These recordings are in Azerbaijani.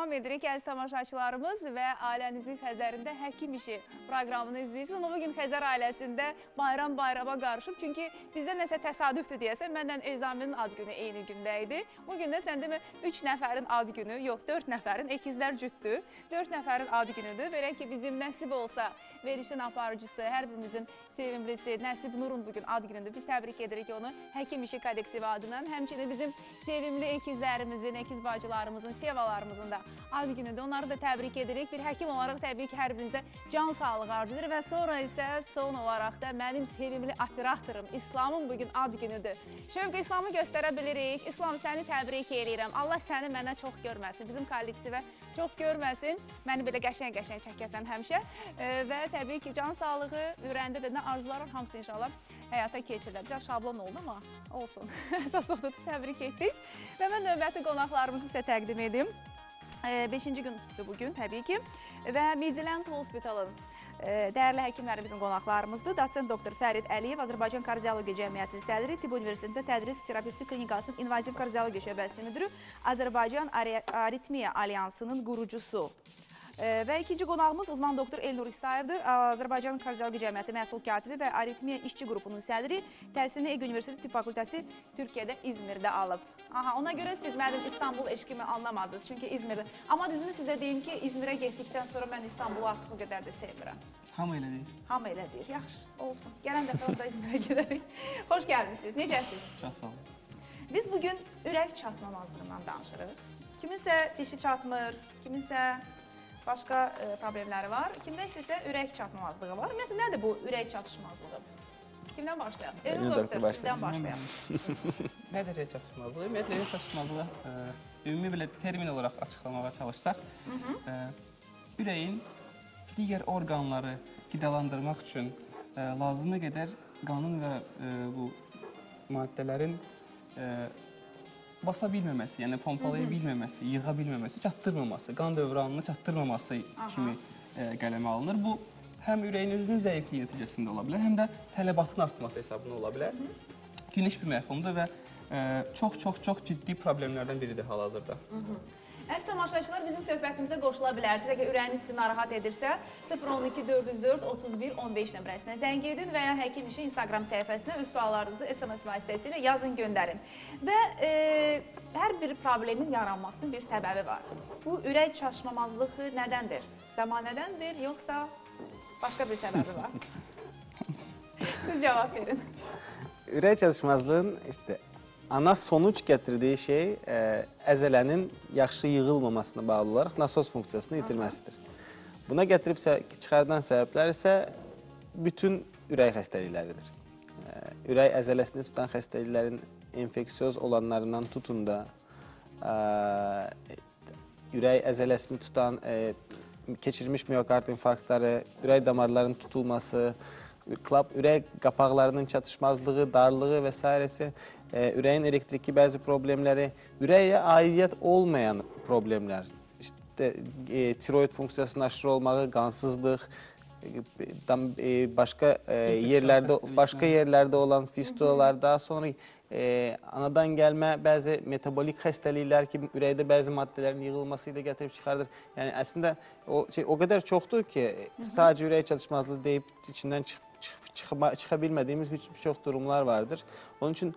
davam edirik əziz tamaşaçılarımız və Ailənizin Xəzərində Həkim İşi proqramını izləyirsiniz. Amma bugün Xəzər ailəsində bayrama qarışıb. Çünki bizdə nəsə təsadüfdür deyəsən, məndən Elzaminin ad günü eyni gündə idi. Bugün də sən demə 3 nəfərin ad günü, yox 4 nəfərin, ikizlər cütdür. 4 nəfərin ad günüdür. Belə ki, bizim nəsib olsa verilişin aparıcısı, hər birimizin sevimlisi Nəsib Nurun bugün ad günüdür. Biz təbrik edirik onu Həkim İşi kollektivi adından. Həmçinin bizim sevimli ikizlərimizin, ikiz bacılarımızın, sevalarımızın da ad günüdür. Onları da təbrik edirik. Bir həkim olaraq təbii ki, hər birinizə can sağlığı arzu edir və sonra isə son olaraq da mənim sevimli operatorum İslamın bugün ad günüdür. Şövq İslamı göstərə bilirik. İslam, səni təbrik edirəm. Allah səni mənə çox görməsin, bizim kollektivə çox görməsin. Məni belə qəşəng-qəşəng çəkəsən həmişə. Və təbii ki, can sağlığı, ürəyində də nə arzular var, hamısı inşallah həyata keçirilir. Biraz şablon oldu ama olsun. Əsas odur, təbrik etdik. Və mən növbəti qonaqlarımızı sizə təqdim edim. 5-ci gündür bugün təbii ki. Və Midland Hospitalın dəyərli həkimlərimizin qonaqlarımızdır. Doçent doktor Fərid Əliyev, Azərbaycan Kardiologiya Cəmiyyətinin sədri, Tibb Universitetində Tədris Terapevtik Klinikasının İnvaziv Kardiologiya şöbəsinin müdürü, Azərbaycan Aritmiya Alyansının qurucusu. Və ikinci qonağımız uzman doktor Elnur İsayevdir. Azərbaycan Kardiologiya Cəmiyyəti məsul katibi və Aritmiya işçi qrupunun sədri. Təhsilini Ege Universiteti Tibb Fakültəsi Türkiyədə, İzmirdə alıb. Aha, ona görə siz mənim İstanbul eşkimi anlamadınız. Çünki İzmirdə. Amma düzünü sizə deyim ki, İzmirə getdikdən sonra mən İstanbulu artıq o qədər də sevmirəm. Hamı elə deyir. Hamı elə deyir. Yaxşı, olsun. Gələn dəfə orada İzmirə gedərik. Xoş gəldiniz. Necəsiniz? Çox sağ olun. Biz bugün ürək çatmamazlığından danışırıq. Kiminsə dişi çatmır, kiminsə başqa problemləri var. Kimdə isə ürək çatmamazlığı var. Ümumiyyətlə, nədir bu ürək çatışmazlığı? Kimdən başlayaq? Elnur doktor, sizdən başlayaq. Nədir ürək çatışmazlığı? Ümumiyyətlə, ürək çatışmazlığı ümumi belə termin olaraq açıqlamağa çalışsaq, ürəyin digər orqanları qidalandırmaq üçün lazımlı qədər qanın və bu maddələrin basa bilməməsi, yəni pompalaya bilməməsi, yığa bilməməsi, çatdırmaması, qan dövranını çatdırmaması kimi qələmə alınır. Bu, həm ürəyin özünün zəifliyi nəticəsində ola bilər, həm də tələbatın artması hesabına ola bilər. Geniş bir məfhumdur və çox ciddi problemlərdən biridir hal-hazırda. Əziz tamaşaçılar, bizim söhbətimizə qoşula bilərsiniz. Əgər ürəyiniz sizi narahat edirsə, 012-404-31-15 nömrəsinə zəng edin və ya Həkim İşi Instagram səhifəsinə öz suallarınızı SMS vasitəsilə yazın, göndərin. Və hər bir problemin yaranmasının bir səbəbi var. Bu ürək çatışmamazlığı nədəndir? Zamanədəndir, yoxsa başqa bir səbəbi var? Siz cavab verin. Ürək çatışmazlığın ana sonuç gətirdiyi şey əzələnin yaxşı yığılmamasına bağlı olaraq nasos funksiyasını itirməsidir. Buna gətirib çıxardan səbəblər isə bütün ürək xəstəlikləridir. Ürək əzələsini tutan xəstəliklərin infeksiyoz olanlarından tutun da, ürək əzələsini tutan keçirmiş miokard infarktları, ürək damarlarının tutulması, ürək qapaqlarının çatışmazlığı, darlığı və s. Ürəyin elektriki bəzi problemləri, ürəyə aidiyyət olmayan problemlər, tiroid funksiyasının aşırı olmağı, qansızlıq, başqa yerlərdə olan fistulalar, daha sonra anadan gəlmə bəzi metabolik xəstəliklər ki, ürəkdə bəzi maddələrin yığılması ilə gətirib çıxardır. Yəni, əslində, o qədər çoxdur ki, sadəcə ürək çatışmazlığı deyib içindən çıxa bilmədiyimiz bir çox durumlar vardır. Onun üçün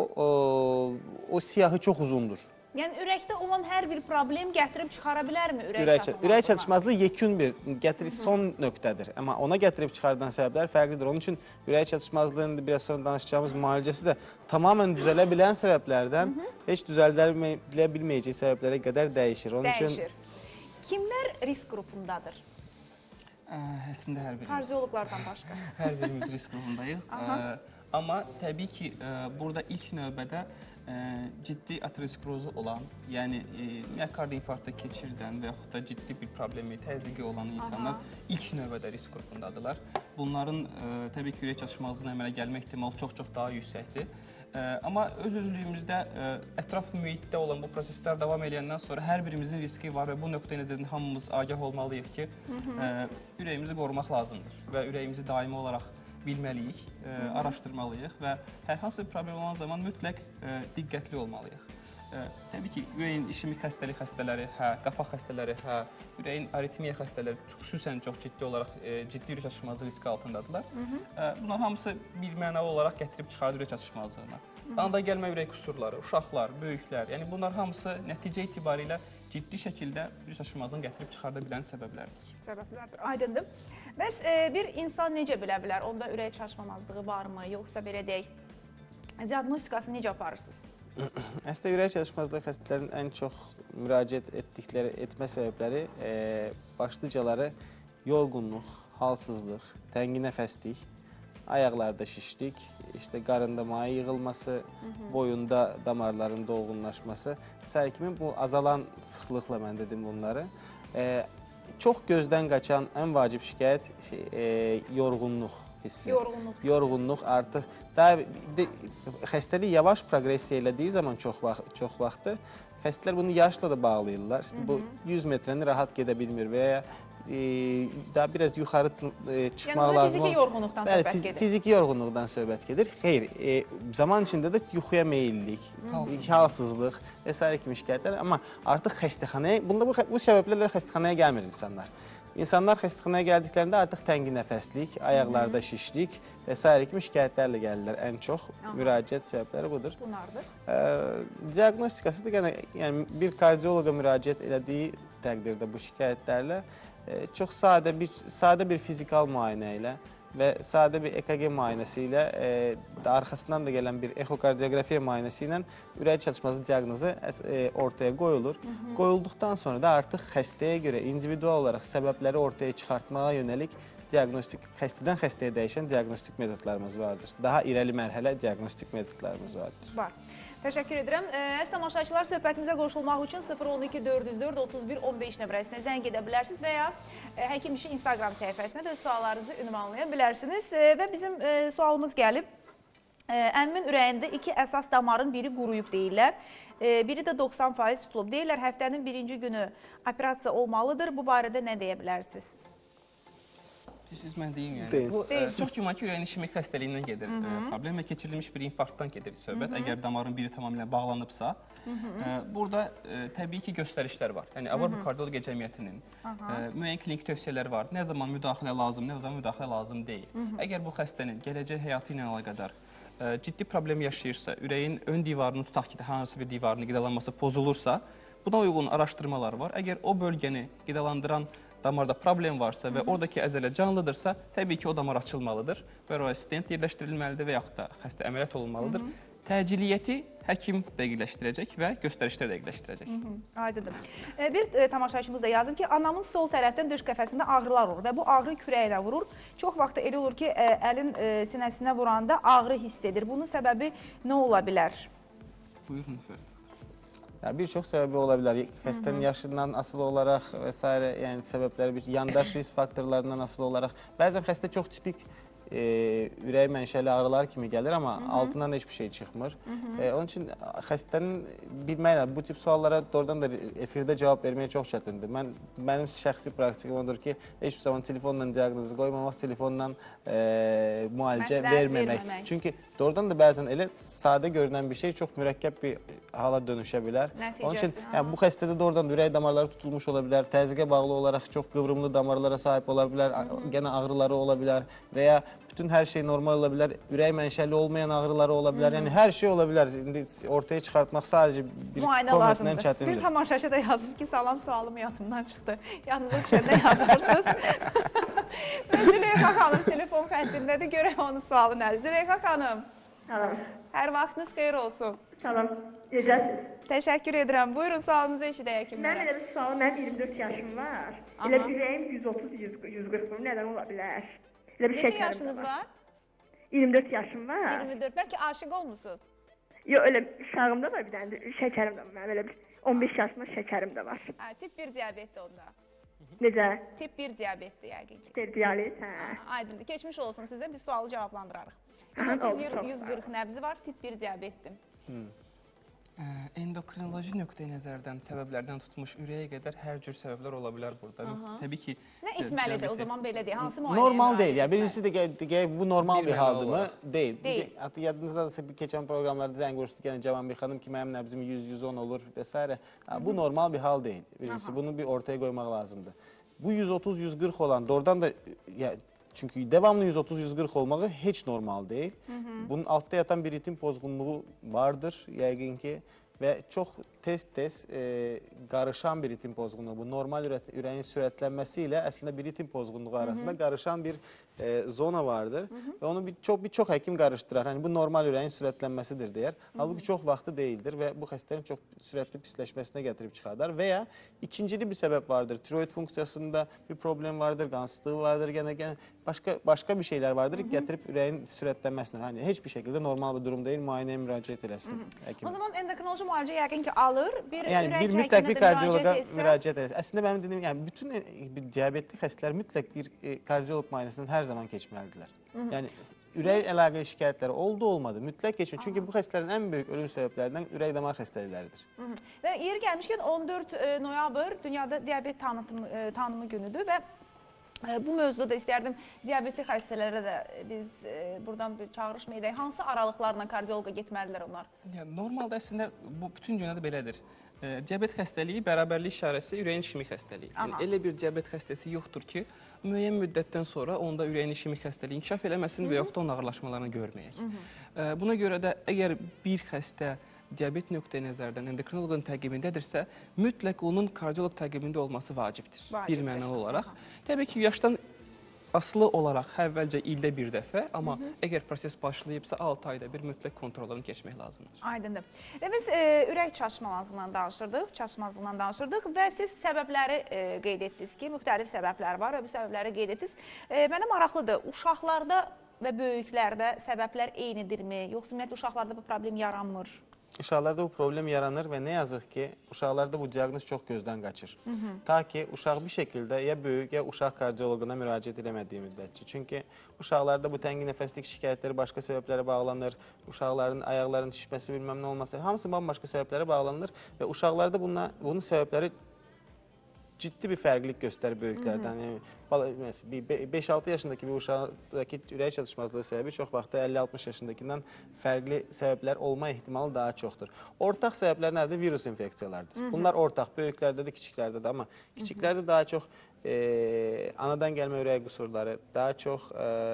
o siyahı çox uzundur. Yəni, ürəkdə olan hər bir problem gətirib çıxara bilərmi ürək çatışmazlığı? Ürək çatışmazlığı yekun bir, son nöqtədir. Amma ona gətirib çıxardan səbəblər fərqlidir. Onun üçün ürək çatışmazlığının biraz sonra danışacağımız müalicəsi də tamamən düzələ bilən səbəblərdən heç düzəldilə bilməyəcək səbəblərə qədər dəyişir. Dəyişir. Kimlər risk qrupundadır? Əslində hər birimiz. Kardioloqlardan başqa. Hər birimiz risk qrupundayıq. Amma təbii ki, burada ilk növbədə ciddi aterosklerozu olan, yəni miokard infarktı keçirdən və yaxud da ciddi bir problemi, təzyiqi olan insanlar ilk növbədə risk qrupundadırlar. Bunların təbii ki, ürək çatışmazlığına əmələ gəlmə ehtimalı çox daha yüksəkdir. Amma öz-özlüyümüzdə ətraf mühitdə olan bu proseslər davam edəndən sonra hər birimizin riski var və bu nöqtə nəzərdən hamımız agah olmalıyıq ki, ürəyimizi qorumaq lazımdır və ürəyimizi daimi olaraq bilməliyik, araşdırmalıyıq və hər hansı bir problem olan zaman mütləq diqqətli olmalıyıq. Təbii ki, ürəyin işemik xəstələri, qapaq xəstələri, ürəyin aritmiya xəstələri xüsusən çox ciddi olaraq ciddi ürək çatışmazlığı riski altındadırlar. Bunlar hamısı bir mənalı olaraq gətirib çıxardır ürək çatışmazlığına. Anda gəlmə ürək kusurları, uşaqlar, böyüklər, yəni bunlar hamısı nəticə etibarilə ciddi şəkildə ürək çatışmazlığını gətirib çıxarda bilən səbəblərdir. Səbəblərdir, aydındır. Bəs bir insan necə bilə bilər? Onda ürək çatışmazlığı varmı, yoxsa belə deyək, diaqnostikasını necə aparırsınız? Əslində ürək çatışmazlığı xəstələrin ən çox müraciət etmə səbəbləri başlıcaları yorğunluq, halsızlıq, təngi nəfəslik, ayaqlarda şişlik, qarında maye yığılması, boyunda damarların dolğunlaşması və kimi bu azalan sıxlıqla mən dedim bunları. Çox gözdən qaçan ən vacib şikayət yorğunluq hissi. Yorğunluq artıq xəstəlik yavaş proqressiya elədiyi zaman çox vaxtı xəstələr bunu yaşla da bağlayırlar. Bu 100 metrəni rahat gedə bilmir və ya daha biraz yuxarı çıxmaq lazım. Yəni fiziki yorğunluqdan söhbət gedir. Fiziki yorğunluqdan söhbət gedir. Xeyr, zaman içində də yuxuya meyillik, halsızlıq və s. kimi şikayətlər. Amma artıq xəstəxanaya, bu səbəblərlə xəstəxanaya gəlmir insanlar. İnsanlar xəstəxanaya gəldiklərində artıq təngi nəfəslik, ayaqlarda şişlik və s. kimi şikayətlərlə gəlirlər. Ən çox müraciət səbəbləri budur. Bunlardır. Diaqnostikası da bir kardioloqa müraciət elədiyi təqdirdə bu şikayətlərlə çox sadə bir fizikal müayinə ilə və sadə bir EKG müayinəsi ilə arxasından da gələn bir ekokardioqrafiya müayinəsi ilə ürək çatışmazlığı diaqnozu ortaya qoyulur. Qoyulduqdan sonra da artıq xəstəyə görə individual olaraq səbəbləri ortaya çıxartmağa yönəlik xəstədən xəstəyə dəyişən diaqnostik metodlarımız vardır. Daha irəli mərhələ diaqnostik metodlarımız vardır. Var. Təşəkkür edirəm. Əziz tamaşaçılar, söhbətimizə qoşulmaq üçün 012 404 31 15 nömrəsinə zəng edə bilərsiniz və ya Həkim İşi Instagram səhifəsinə də öz suallarınızı ünvanlaya bilərsiniz. Və bizim sualımız gəlib. Əmmin ürəyində 2 əsas damarın biri quruyub deyirlər. Biri də 90% tutulub. Deyirlər, həftənin birinci günü operasiya olmalıdır. Bu barədə nə deyə bilərsiniz? Siz mən deyim yəni. Bu çox güman ki, ürəyin işemik xəstəliyindən gedir problem və keçirilmiş bir infarktdan gedir söhbət. Əgər damarın biri tamamilə bağlanıbsa, burada təbii ki, göstərişlər var. Yəni, Avropa Kardiologiya Cəmiyyətinin müəyyən klinik tövsiyələri var. Nə zaman müdaxilə lazım, nə zaman müdaxilə lazım deyil. Əgər bu xəstənin gələcək həyatı ilə əlaqədar ciddi problem yaşayırsa, ürəyin ön divarını tutaq ki, hansı bir divarını qidalanması pozulursa, buna uyğun araşdırmalar var. Əgər o bölgəni qidalandıran damarda problem varsa və oradakı əzələ canlıdırsa, təbii ki, o damar açılmalıdır və oraya stent yerləşdirilməlidir və yaxud da xəstə əməliyyat olunmalıdır. Təciliyyəti həkim dəqiqləşdirəcək və göstərişlər dəqiqləşdirəcək. Aydındır. Bir tamaşaçımız da yazıb ki, anamın sol tərəfdən döş qəfəsində ağrılar olur və bu ağrı kürəyinə vurur. Çox vaxt elə olur ki, əlin sinəsinə vuranda ağrı hiss edir. Bunun səbəbi nə ola bilər? Buyurun, Fərid. Bir çox səbəbi ola bilər. Xəstənin yaşından asılı olaraq və s. yəni səbəbləri, yandaş risk faktorlarından asılı olaraq. Bəzən xəstə çox tipik ürək mənşəli ağrılar kimi gəlir, amma altından da heç bir şey çıxmır. Onun üçün xəstənin bilməklə bu tip suallara doğrudan da efirdə cavab verməyə çox çətindir. Mənim şəxsi praktikim odur ki, heç bir zaman telefonla diaqnozu qoymamaq, telefonla müalicə verməmək. Çünki doğrudan da bəzən elə sadə görünən bir şey çox mürəkkəb bir hala dönüşə bilər. Onun üçün bu xəstədə doğrudan ürək damarları tutulmuş ola bilər, təzyiqə bağlı olaraq çox qıvrımlı damarlara sahib ola bilər, gənə ağrıları ola bilər və ya bütün hər şey normal ola bilər, ürək mənşəli olmayan ağrıları ola bilər. Yəni hər şey ola bilər. İndi ortaya çıxartmaq sadəcə bir kommentlə çətindir. Bir tamaşaçı da yazıb ki, salam, sualım yadımdan çıxdı. Yanınıza düşəndə yazırsınız. Züleyxa xanım telefon xəttindədir. Görək onun sualı nədir. Züleyxa xanım. Salam. Hər vaxtınız xeyir olsun. Salam. Necəsiniz? Təşəkkür edirəm. Buyurun, sualınızı eşidək həkimlərə. Mən elə bir sualım, mənim 24 yaşım var. Elə ürəyim 130-140 vurur. Nədən ola bilər? Neçə yaşınız var? 24 yaşım var. 24. Bəlkə aşıq olmusunuz? Yox, elə uşağımda var bir dənə, şəkərim də var. Mənim elə bir 15 yaşımda şəkərim də var. Tip 1 diabetdir onda. Necə? Tip 1 diabetdir yəqin ki. Dialit, hə. Aydındır. Keçmiş olsun sizə, bir sualı cavablandırarıq. 130-140 nəbzi var, tip 1 diabetdir. Endokrinoloji nöqteyi-nəzərdən səbəblərdən tutmuş ürəyə qədər hər cür səbəblər ola bilər burada. Təbii ki, Nə etməlidir o zaman belə deyək? Hansı müayinəyə Normal müraciət deyil. Yani etməli? birincisi bu normal bir Bir haldır mı? olarak. Değil. Değil. Hatta yadınızda bir geçen programlarda zəng vuruştuk. Yani Cavan bir hanım ki benim nəbzim 100-110 olur vesaire. Bu normal bir hal değil. Birincisi bunu bir ortaya koymak lazımdı. Bu 130-140 olan doğrudan da çünkü devamlı 130-140 olmağı hiç normal değil. Bunun altta yatan bir ritim bozgunluğu vardır yəqin ki. Ve çok tez qarışan bir ritim pozğunluğu. Bu normal ürəyin sürətlənməsiyle aslında bir ritim pozğunluğu arasında qarışan bir zona vardır. Ve onu birçok həkim qarışdırar. Hani bu normal ürəyin sürətlənməsidir deyər. Halbuki çox vaxtı değildir ve bu xəstələrin çox sürətli pisləşməsinə gətirib çıxardar. Veya ikincili bir sebep vardır. Tiroid funksiyasında bir problem vardır, qansızlığı vardır, gene başka bir şeyler vardır gətirib ürəyin sürətlənməsinə. Hani hiçbir şekilde normal bir durum değil, müayinəyə müraciət eləsin həkim. O zaman endokrinoloji müalicə yəqin ki alır, Yani bir mütləq bir kardiologa müraciət eləsin. Aslında benim dediğim yani bütün diyabetli xəstələr mütləq bir kardiolog müayinəsindən hər zaman keçməlidirlər. Yani ürək əlaqəli şikayətləri oldu olmadı mütləq keçmir. Çünki bu xəstələrin ən böyük ölüm səbəblərindən ürək damar xəstəlikləridir. Və yeri gəlmişkən 14 noyabr dünyada diabet tanımı günüdür və bu mövzuda da istərdim diabetli xəstələrə də biz buradan bir çağırış mı edək? Hansı aralıqlarla kardioloqa getməlidirlər onlar? Yəni, normalda əslində bu bütün dünyada belədir. Diabet xəstəliyi bərabərlik işarəsi ürəyin işemik xəstəliyi. Yəni, elə bir diabet xəstəsi yoxdur ki, müəyyən müddətdən sonra onda ürəyin işemik xəstəliyi inkişaf eləməsin və yaxud da onun ağırlaşmalarını görməyək. Buna görə də əgər bir xəstə diabet nöqteyi-nəzərdən endokrinoloqun təqibindədirsə, mütləq onun kardioloq təqibində olması vacibdir. Bir mənalı olaraq. Təbii ki, yaşdan asılı olaraq əvvəlcə ildə bir dəfə, amma əgər proses başlayıbsa 6 ayda bir mütləq kontrollarını keçmək lazımdır. Aydındır. Və biz ürək çaşmazlığından danışırdıq və siz səbəbləri qeyd etdiniz ki, müxtəlif səbəblər var və bu səbəbləri qeyd etdiniz. Mənə maraqlıdır, uşaqlarda və böyüklərdə səbəblər eynidirmi, yoxsa ümumiyyətlə uşaqlarda bu problem yaranmır? Uşaqlarda bu problem yaranır və nə yazıq ki, uşaqlarda bu diaqnoz çox gözdən qaçır. Ta ki, uşaq bir şəkildə ya böyük, ya uşaq kardioloquna müraciət eləmədiyi müddətçi. Çünki uşaqlarda bu təngi nəfəslik şikayətləri başqa səbəblərə bağlanır, uşaqların ayaqlarının şişməsi, bilməm nə olması, hamısı bambaşqa səbəblərə bağlanır və uşaqlarda bunun səbəbləri ciddi bir fərqlilik göstərir böyüklərdən. 5-6 yaşındakı bir uşaqdakı ürək çatışmazlığı səbəbi çox vaxtda 50-60 yaşındakindən fərqli səbəblər olma ehtimalı daha çoxdur. Ortaq səbəblər nədir? Virus infeksiyalardır. Bunlar ortaq, böyüklərdə də, kiçiklərdə də, amma kiçiklərdə daha çox anadan gəlmə ürək qüsurları, daha çox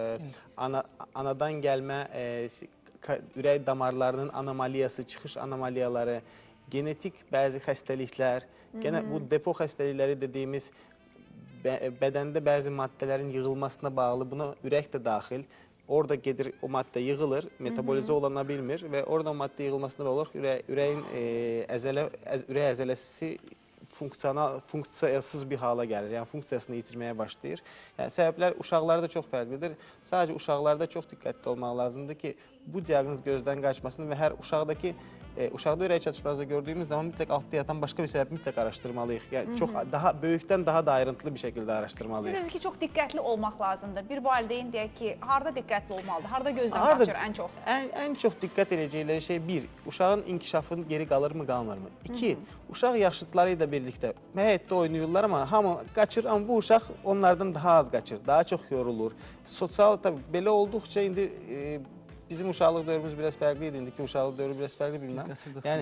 anadan gəlmə ürək damarlarının anomaliyası, çıxış anomaliyaları, genetik bəzi xəstəliklər, gene bu depo xəstəlikləri dediyimiz bədəndə bəzi maddələrin yığılmasına bağlı, buna ürək də daxil. Orada gedir, o maddə yığılır, metabolizə olana bilmir və orada o maddə yığılmasına bağlı ürəyin ürək əzələsi funksiyasız bir hala gəlir, yəni funksiyasını yitirməyə başlayır. Yəni, səbəblər uşaqlarda çox fərqlidir. Sadəcə uşaqlarda çox diqqətli olmaq lazımdır ki, bu diaqnoz gözdən qaçmasın və hər uşaqda ürək çatışmazlığı gördüyümüz zaman mütləq altda yatan başqa bir səbəbi mütləq araşdırmalıyıq. Yəni, çox böyükdən daha da ayrıntılı bir şəkildə araşdırmalıyıq. Siz ki, çox diqqətli olmaq lazımdır. Bir valideyn deyək ki, harada diqqətli olmalıdır, harada gözdən qaçır ən çox? Ən çox diqqət edəcəkləri şey 1, uşağın inkişafın geri qalırmı, qalmırmı? 2, uşaq yaşıtları ilə birlikdə həyətdə oynayırlar, amma hamı qaçır, amma bu uşaq onlardan daha az qaçır, daha çox yorulur. Sosial, tabii, belə olduqca indi bizim uşaqlıq dövrümüz biraz fərqli idi, indiki uşaqlıq dövrü biraz fərqli bilməm.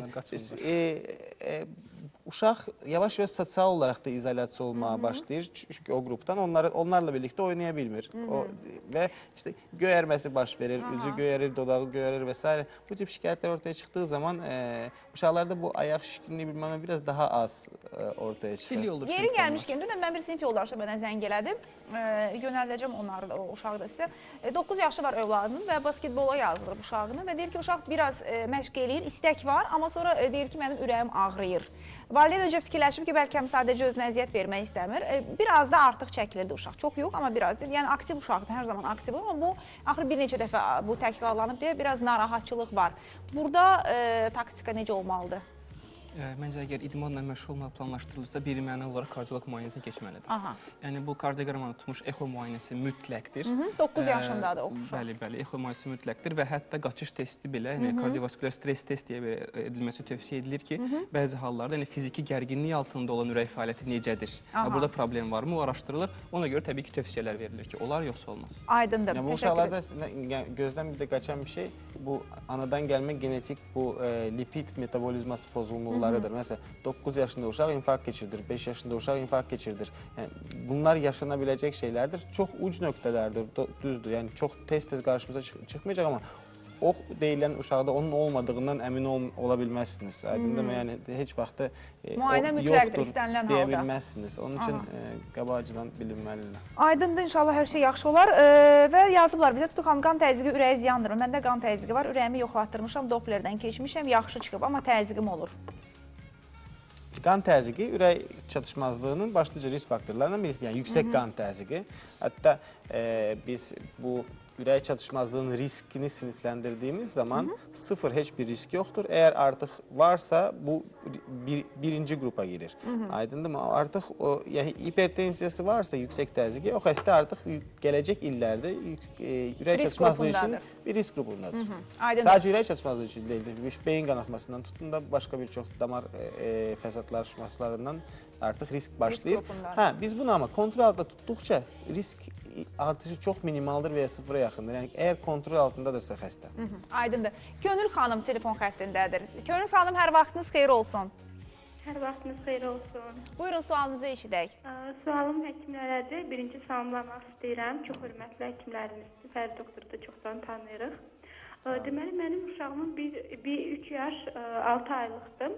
Yəni, uşaq yavaş-yavaş sosial olaraq da izolyasiya olmağa başlayır. Çünki o qrupdan onlarla birlikdə oynaya bilmir. Və işte göyərməsi baş verir, üzü göyərir, dodağı göyərir və s. Bu tip şikayətlər ortaya çıxdığı zaman uşaqlarda bu ayaq şişkinliyi bilməm biraz daha az ortaya çıxır. Yeri gəlmişkən, dünən mən bir sinif yoldaşım mənə zəng elədim. Yönəldəcəm onları, o uşağı da sizə. 9 yaşı var övladının və basketbola yazılır uşağını və deyir ki, uşaq biraz məşq eləyir, istək var, amma sonra deyir ki, mənim ürəyim ağrıyır. Valideyn öncə fikirləşib ki, bəlkə sadəcə özünə əziyyət vermək istəmir. Biraz da artıq çəkilirdi uşaq. Çox yox, amma biraz deyil. Yəni, aktiv uşaqdır, hər zaman aktiv olur, amma bu, axır bir neçə dəfə bu təkrarlanıb deyə biraz narahatçılıq var. Burada taktika necə olmalıdır? Məncə, əgər idmanla məşğul olmaq planlaşdırılırsa, birinci olaraq kardioloq müayinəsinə keçməlidir. Aha. Yəni, bu kardioqrammanı tutmuş exo müayinəsi mütləqdir. 9 yaşındadır o uşaq. Bəli, bəli, exo müayinəsi mütləqdir və hətta qaçış testi belə, yəni kardiovaskülər stres test deyə edilməsi tövsiyə edilir ki, bəzi hallarda fiziki gərginlik altında olan ürək fəaliyyəti necədir? Burada problem varmı? O araşdırılır. Ona görə təbii ki, tövsiyələr verilir ki, olar yoxsa olmaz. Aydındır. Bu uşaqlarda gözdən bir də qaçan bir şey, bu anadan gəlmə genetik bu lipid metabolizması pozulmalarıdır. Məsələn, 9 yaşında uşaq infarkt keçirdir, 5 yaşında uşaq infarkt keçirdir. Yəni, bunlar yaşana biləcək şeylərdir. Çox uc nöqtələrdir, düzdür. Yəni, çox tez-tez qarşımıza çıxmayacaq, amma o deyilən uşaqda onun olmadığından əmin ola bilməzsiniz. Aydındır, yəni heç vaxtı müayinə mütləqdir, istənilən halda. Deyə bilməzsiniz. Onun üçün qabaqcadan bilinməlidir. Aydındır, inşallah hər şey yaxşı olar. Və yazıblar bizə, Tutu xanım, qan təzyiqi ürəyi ziyandır. Məndə qan təzyiqi var, ürəyimi yoxlatdırmışam, Dopplerdən keçmişəm, yaxşı çıxıb, amma təzyiqim olur. Qan təzyiqi ürək çatışmazlığının başlıca risk faktorlarından birisi, yəni yüksək qan təzyiqi. Hətta biz bu ürək çatışmazlığının riskini sinifləndirdiyimiz zaman sıfır heç bir risk yoxdur. Əgər artıq varsa bu birinci qrupa girir. Aydındır mı? Artıq o yəni hipertensiyası varsa yüksək təzyiqi, o xəstə artıq gələcək illərdə ürək çatışmazlığı üçün bir risk qrupundadır. Sadəcə ürək çatışmazlığı üçün deyil, beyin qanaxmasından tutun da başqa bir çox damar fəsadlaşmaslarından artıq risk başlayır. Biz bunu amma kontrol altında tutduqca risk artışı çox minimaldır və ya sıfıra yaxındır. Yəni, əgər kontrol altındadırsa xəstə. Aydındır. Könül xanım telefon xəttindədir. Könül xanım, hər vaxtınız xeyir olsun. Hər vaxtınız xeyir olsun. Buyurun, sualınızı eşidək. Sualım həkimlərədir. Birinci salamlamaq istəyirəm. Çox hörmətli həkimlərimizdir. Fərdi doktoru da çoxdan tanıyırıq. Deməli, mənim uşağımın 3 yaş 6 aylıqdır.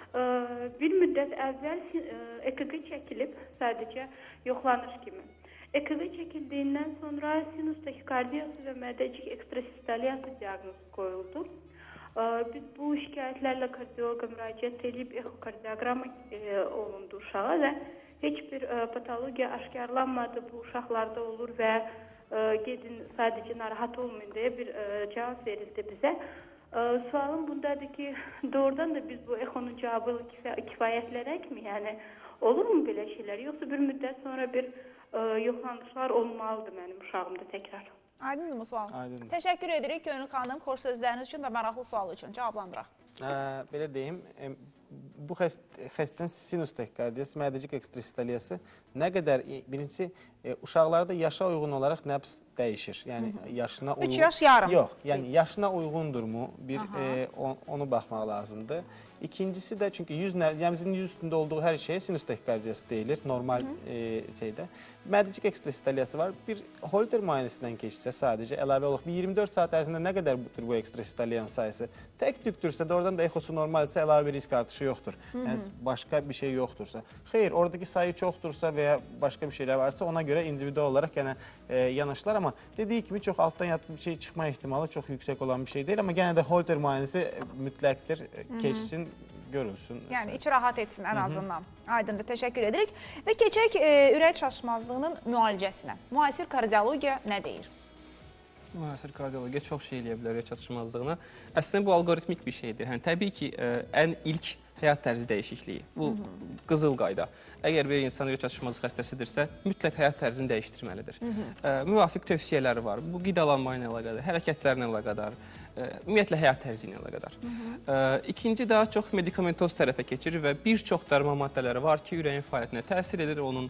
Bir müddət əvvəl EKG çəkilib, sadəcə yoxlanış kimi. EKG çəkildiyindən sonra sinus takikardiyası və mədəcik ekstrasistaliyası diaqnozu qoyuldu. Biz bu şikayətlərlə kardioloqa müraciət edib ekokardioqrama olundu uşağa və heç bir patologiya aşkarlanmadı, bu uşaqlarda olur və gedin sadəcə narahat olmayın deyə bir cavab verildi bizə. Sualım bundadır ki, doğrudan da biz bu EKO'nun cavabı kifayətlənəkmi? Yəni, olurmu belə şeylər? Yoxsa bir müddət sonra bir yoxlanışlar olmalıdır mənim uşağımda təkrar? Aydındır mı sual? Aydındır. Təşəkkür edirik Könül xanım, xoş sözləriniz üçün və maraqlı sual üçün. Cavablandıraq. Belə deyim, bu xəstənin sinus takikardiyası, mədəcik ekstrasistaliyası nə qədər, birincisi, uşaqlarda yaşa uyğun olaraq nəbz dəyişir. Yəni, yaşına uyğun... 3 yaş yarım. Yox, yəni yaşına uyğundurmu? Onu baxmaq lazımdır. İkincisi də, çünki yəni yüz üstündə olduğu hər şeyə sinus takikardiyası deyilir, normal şeydə. Mədəcik ekstrasistaliyası var. Bir Holter müayinəsindən keçsə sadəcə əlavə olaq. 24 saat ərzində nə qədərdir bu ekstrasistaliyanın sayısı? Tək tükdürsə, doğrudan da exosu normaldirsə əlavə bir risk artışı yoxdur. Yəni, başqa bir şey yoxdursa. Xeyr, oradakı sayı çoxdursa və ya başqa bir şeylər varsa, ona görə individual olaraq yanaşılar. Amma dediyi kimi, çox altdan yatıb bir şey çıxma ehtimalı çox yüksək olan bir şey deyil. Amma yenə də Holter müayinəsi mütləqdir, keçsin, görülsün. Yəni, içi rahat etsin ən azından. Aydındır, təşəkkür edirik. Və keçək ürək çatışmazlığının müalicəsinə. Müasir kardiologiya nə deyir? Müasir kardiologiya çox şey eləyə bilər ürək çatışmazlığına. Əslində, bu alqoritmik bir şeydir. Təbii ki, ən ilk həyat tərzi dəyişikliyi. Bu, qızıl qayda. Əgər bir insan ürək çatışmazlıq xəstəsidirsə, mütləq həyat tərzini dəyişdirməlidir. Müvafiq tövsiyələri var. Bu, qidalanma ilə əlaqədar, hərəkətlərlə əlaqədar, ümumiyyətlə həyat tərzi ilə əlaqədar. İkinci, daha çox medikamentoz tərəfə keçir və bir çox dərman maddələri var ki, ürəyin fəaliyyətinə təsir edir, onun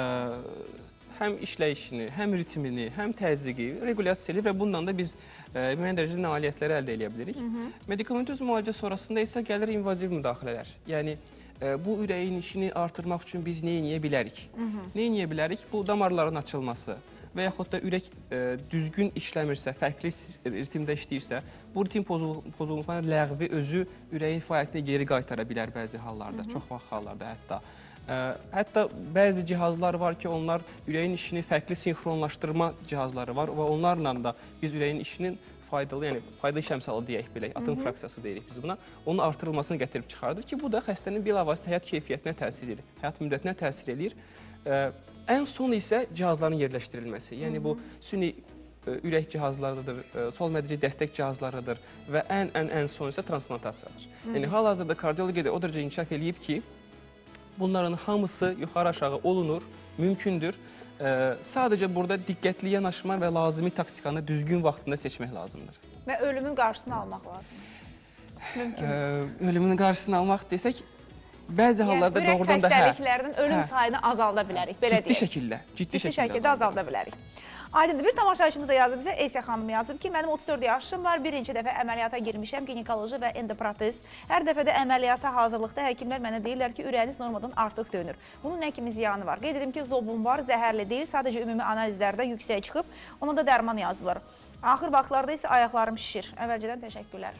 həm işləyişini, həm ritmini, həm təzyiqi regulyasiya edir və bundan da biz müəyyən dərəcədə nailiyyətləri əldə edə bilirik. Medikamentoz müalicə sonrasında isə gəlir invaziv müdaxilələr. Yəni, bu ürəyin işini artırmaq üçün biz nə edə bilərik? Nə edə bilərik? Bu damarların açılması və yaxud da ürək düzgün işləmirsə, fərqli ritmdə işləyirsə, bu ritim pozulmaların ləğvi özü ürəyin fəaliyyətini geri qaytara bilər bəzi hallarda, çox vaxt hallarda hətta. Hətta bəzi cihazlar var ki, onlar ürəyin işini fərqli sinxronlaşdırma cihazları var və onlarla da biz ürəyin işinin faydalı, yəni fayda iş əmsalı deyək belə, atın fraksiyası deyirik biz buna, onun artırılmasını gətirib çıxardır ki, bu da xəstənin bilavasitə həyat keyfiyyətinə təsir edir, həyat müddətinə təsir edir. Ən son isə cihazların yerləşdirilməsi, yəni bu süni ürək cihazlarıdır, sol mədəci dəstək cihazlarıdır və ən son isə transplantasiyadır. Yəni hal-hazırda kardiologiyada o dərəcə inkişaf eləyib ki, bunların hamısı yuxarı-aşağı olunur, mümkündür. Sadəcə burada diqqətli yanaşma və lazımi taktikanı düzgün vaxtında seçmək lazımdır. Və ölümün qarşısını almaq lazımdır. Mümkün. Ölümün qarşısını almaq desək, bəzi hallarda doğrudan da ürək xəstəliklərinin ölüm sayını azalda bilərik, belə deyək. Ciddi şəkildə azalda bilərik. Aydındır, bir tamaşaçımız da yazıb bizə, Eysə xanım yazıb ki, mənim 34 yaşım var, birinci dəfə əməliyyata girmişəm, ginekoloji və endoprotez. Hər dəfədə əməliyyata hazırlıqda həkimlər mənə deyirlər ki, ürəyiniz normadan artıq dönür. Bunun nə kimi ziyanı var? Qeyd edim ki, zobum var, zəhərli deyil, sadəcə ümumi analizlərdə yüksək çıxıb, ona da dərman yazdılar. Axır vaxtlarda isə ayaqlarım şişir. Əvvəlcədən təşəkkürlər.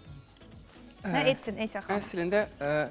Nə etsin Eysə xanım? Əslində,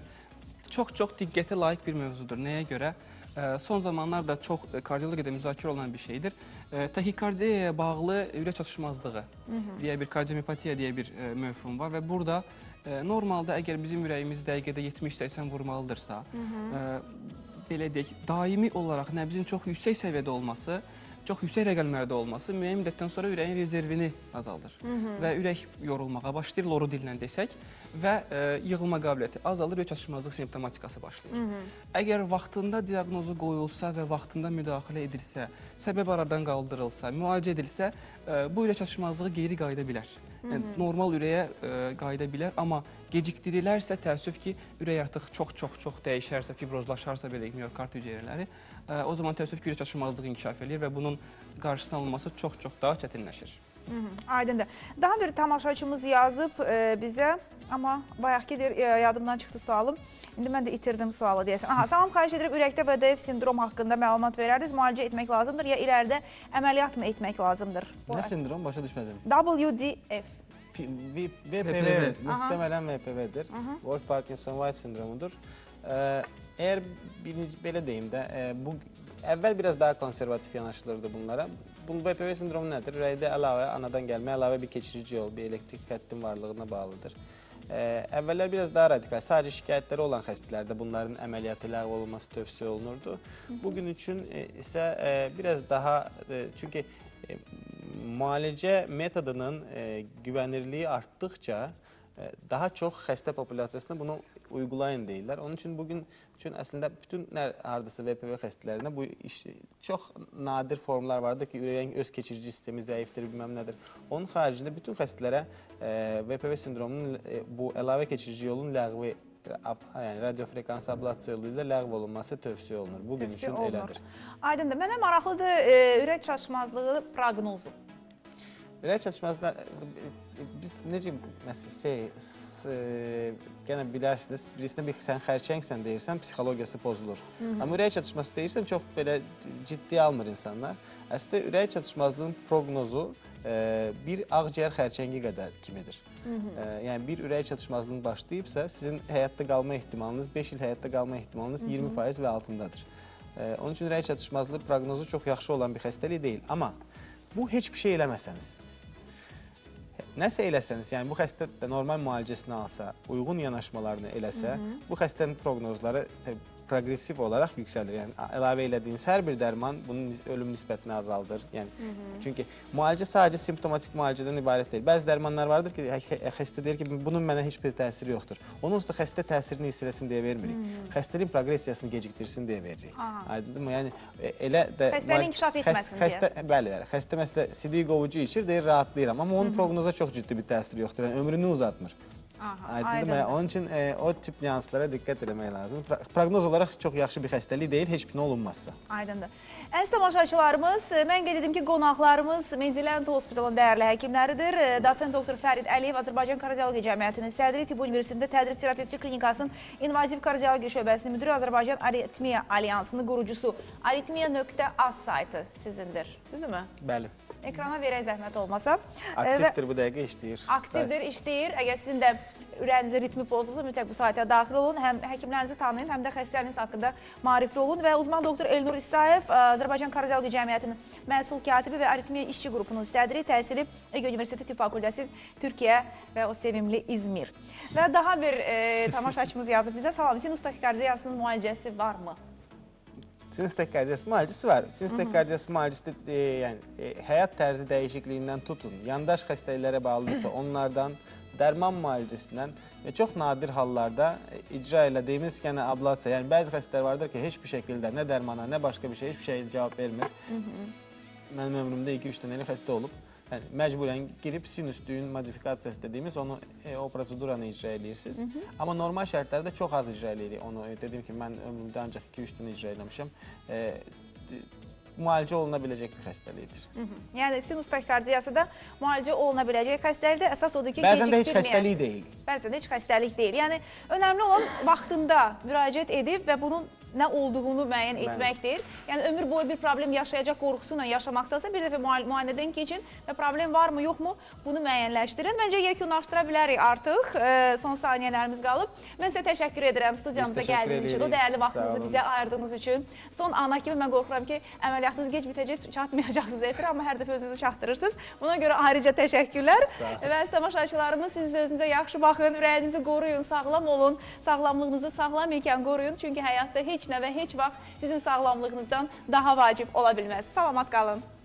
çox diqqətə layiq bir mövzudur. Nəyə görə? Son zamanlarda çox kardiologiyada müzakirə olunan bir şeydir. Tahikardiyaya bağlı ürək çatışmazlığı deyə bir kardiomiyopatiya deyə bir mövhum var və burada normalda əgər bizim ürəyimiz dəqiqədə 70-80 vurmalıdırsa, belə deyək, daimi olaraq nəbzin çox yüksək səviyyədə olması, çox yüksək rəqəmlərdə olması müəyyən müddətdən sonra ürəyin rezervini azaldır və ürək yorulmağa başlayır, loru dillə desək və yığılma qabiliyyəti azalır, ürək çatışmazlıq simptomatikası başlayır. Əgər vaxtında diaqnozu qoyulsa və vaxtında müdaxilə edilsə, səbəb aradan qaldırılsa, müalicə edilsə, bu ürək çatışmazlığı geri qayıda bilər. Normal ürəyə qayıda bilər, amma gecikdirilərsə, təəssüf ki, ürək artıq çox dəyişərsə, fibrozlaşarsa, belə deyək, miokard hüceyrələri, o zaman təəssüf ki, ürək çatışmazlığı inkişaf edir və bunun qarşısının alınması çox daha çətinləşir. Aydındır. Daha bir tamaşaçımız yazıb bizə, amma bayaqki yadımdan çıxdı sualım. İndi mən də itirdim sualı deyəsən. Salam, xahiş edirəm, ürəkdə VDF sindrom haqqında məlumat verərdiniz. Müalicə etmək lazımdır ya irəlidə əməliyyat mı etmək lazımdır? Nə sindrom? Başa düşmədim. WDF. VPV, muhtemelen VPV'dir. Wolff Parkinson White sindromudur. Eğer belə deyim də, bu əvvəl biraz daha konservatif yanaşılırdı bunlara. Bu VPV sindromu nədir? Ürəkdə əlavə, anadan gəlmə, əlavə bir keçirici yol, bir elektrik xəttin varlığına bağlıdır. Əvvəllər biraz daha radikal, sadəcə şikayətləri olan xəstələrdə bunların əməliyyatı ləğv olunması tövsiyə olunurdu. Bugün üçün isə biraz daha, çünki müalicə metodunun güvənirliyi artdıqca daha çox xəstə populyasiyasına bunu uygulayın deyirlər. Onun üçün bugün üçün əslində bütün hardasa VPV xəstələrində bu çox nadir formlar vardır ki, ürəyin öz keçirici sistemi zəifdir, bilməm nədir. Onun xaricində bütün xəstələrə VPV sindromunun bu əlavə keçirici yolun ləğvi, yəni radiofrekans ablasiya yolu ilə ləğv olunması tövsiyə olunur. Bugün üçün elədir. Aydındır. Mənə maraqlıdır ürək çatışmazlığı proqnozu. Ürək çatışmazlığı, biz necə, gənə bilərsiniz, birisində sən xərçəngsən deyirsən, psixologiyası pozulur. Amma ürək çatışması deyirsən, çox belə ciddi almır insanlar. Əslində, ürək çatışmazlığının proqnozu bir ağciyər xərçəngi qədər kimidir. Yəni, bir ürək çatışmazlığının başlayıbsa, sizin həyatda qalma ehtimalınız, 5 il həyatda qalma ehtimalınız 20% və altındadır. Onun üçün ürək çatışmazlığı proqnozu çox yaxşı olan bir xəstəlik deyil. Amma bu heç bir şey eləməsəniz, nəsə eləsəniz, yəni bu xəstə normal müalicəsini alsa, uyğun yanaşmalarını eləsə, bu xəstənin proqnozları progressiv olaraq yüksəlir. Yəni, əlavə elədiyiniz hər bir dərman bunun ölüm nisbətini azaldır. Yəni, çünki müalicə sadəcə simptomatik müalicədən ibarət deyil. Bəzi dərmanlar vardır ki, xəstə deyir ki, bunun mənə heç bir təsiri yoxdur. Onun üstə xəstə təsirini hiss deyə vermirik. Xəstəliyin progressiyasını gecikdirsin deyə veririk. Aydınmı? Yəni, elə də... Xəstəliyin inkişaf etməsin deyə. Bəli, xəstə məsələ sidik qovucu içir, deyir, rahatlayıram. Amma onun proqnoza çox ciddi bir təsiri yoxdur. Yəni, ömrünü uzatmır. Aydındır. Onun üçün o tip nüanslara diqqət eləmək lazım. Proqnoz olaraq çox yaxşı bir xəstəlik deyil, heç bir nə olunmazsa. Aydındır. Əziz tamaşaçılarımız, mən qeyd edim ki, qonaqlarımız Menziləndi Hospitalın dəyərli həkimləridir. Doçent doktor Fərid Əliyev, Azərbaycan Kardiologiya Cəmiyyətinin sədri, Tibb Universitetində Tədris Terapevtik Klinikasının İnvaziv Kardiologiya şöbəsinin müdürü, Azərbaycan Aritmiya Alyansının qurucusu. Aritmiya.az saytı sizindir, düzdürmü? Bəli. Ekrana verək zəhmət olmasa. Aktivdir, bu dəqiqə işləyir. Aktivdir, işləyir. Əgər sizin də ürəyinizin ritmi pozulursa, mütləq bu saytə daxil olun. Həm həkimlərinizi tanıyın, həm də xəstələriniz haqqında marifli olun. Və uzman doktor Elnur İsayev, Azərbaycan Kardiologiya Cəmiyyətinin məsul katibi və aritmiya işçi qrupunun sədri, təhsili Ege Universiteti Tibb Fakültəsi Türkiyə və o sevimli İzmir. Və daha bir tamaşaçımız yazıb bizə, salam, sinus tahikardiyasının müalicəsi varmı? Sinüs təkərdiyası müalicəsi var. Sinüs təkərdiyası müalicəsi yəni həyat tərzi dəyişikliyindən tutun, yandaş xəstəliklərə bağlıdırsa onlardan, dərman müalicəsindən və çox nadir hallarda icra elədiyimiz yəni ablasiya. Yəni bəzi xəstələr vardır ki, heç bir şəkildə nə dərmana, nə başqa bir şey, heç bir şey cavab vermir. Mənim ömrümdə 2-3 dənəli xəstə olub. Yəni, məcburən girib sinüs düyün modifikasiyası dediğimiz onu o proseduranı icra edirsiniz. Amma normal şərtlərdə çox az icra edirik onu. Dediyim ki, mən ömrümdə ancaq 2-3 dənə icra eləmişəm. Müalicə oluna biləcək bir xəstəlikdir. Yəni sinus takardiyası da müalicə oluna biləcək xəstəlikdir. Əsas odur ki, bəzən də heç xəstəlik deyil. Bəzən də heç xəstəlik deyil. Yəni önəmli olan vaxtında müraciət edib və bunun nə olduğunu müəyyən etməkdir. Yəni ömür boyu bir problem yaşayacaq qorxusu ilə yaşamaqdasa bir dəfə müayinədən keçin və problem varmı, yoxmu bunu müəyyənləşdirin. Məncə yekunlaşdıra bilərik artıq. Son saniyələrimiz qalıb. Mən sizə təşəkkür edirəm studiyamıza gəldiyiniz üçün, o dəyərli vaxtınızı bizə ayırdığınız üçün. Son ana kimi mən qorxuram ki, əməliyyatınız gec bitəcək, çatmayacaqsınız efirə, amma hər dəfə özünüzü çatdırırsınız. Buna görə ayrıca təşəkkürlər. Və tamaşaçılarımız, siz də özünüzə yaxşı baxın, ürəyinizi qoruyun, sağlam olun, sağlamlığınızı sağlam ikən qoruyun. Çünki həyatda heç nə və heç vaxt sizin sağlamlığınızdan daha vacib ola bilməz. Salamat qalın.